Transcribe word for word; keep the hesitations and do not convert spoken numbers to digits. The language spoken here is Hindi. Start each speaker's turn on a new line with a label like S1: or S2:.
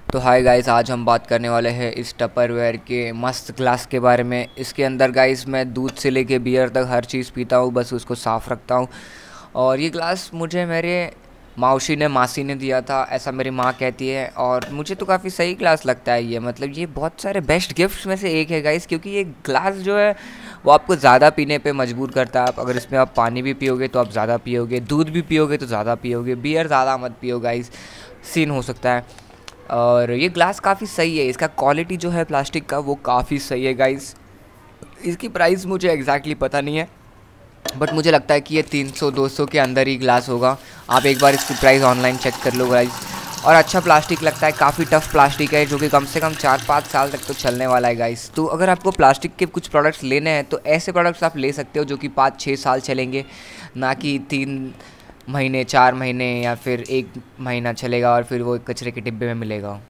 S1: तो हाय गाइस, आज हम बात करने वाले हैं इस टपरवेयर के मस्त ग्लास के बारे में। इसके अंदर गाइस मैं दूध से लेके बियर तक हर चीज़ पीता हूँ, बस उसको साफ़ रखता हूँ। और ये ग्लास मुझे मेरे मौसी ने मासी ने दिया था, ऐसा मेरी माँ कहती है। और मुझे तो काफ़ी सही ग्लास लगता है ये, मतलब ये बहुत सारे बेस्ट गिफ्ट्स में से एक है गाइस, क्योंकि ये ग्लास जो है वो आपको ज़्यादा पीने पे मजबूर करता है। आप अगर इसमें आप पानी भी पियोगे तो आप ज़्यादा पियोगे, दूध भी पियोगे तो ज़्यादा पियोगे, बियर ज़्यादा मत पियो गाइस, सीन हो सकता है। और ये ग्लास काफ़ी सही है, इसका क्वालिटी जो है प्लास्टिक का वो काफ़ी सही है गाइस। इसकी प्राइस मुझे एग्जैक्टली पता नहीं है, बट मुझे लगता है कि ये तीन सौ दो सौ के अंदर ही ग्लास होगा। आप एक बार इसकी प्राइस ऑनलाइन चेक कर लो गाइस। और अच्छा प्लास्टिक लगता है, काफ़ी टफ प्लास्टिक है, जो कि कम से कम चार पाँच साल तक तो चलने वाला है गाइस। तो अगर आपको प्लास्टिक के कुछ प्रोडक्ट्स लेने हैं तो ऐसे प्रोडक्ट्स आप ले सकते हो जो कि पाँच छः साल चलेंगे, ना कि तीन महीने चार महीने या फिर एक महीना चलेगा और फिर वो कचरे के डिब्बे में मिलेगा।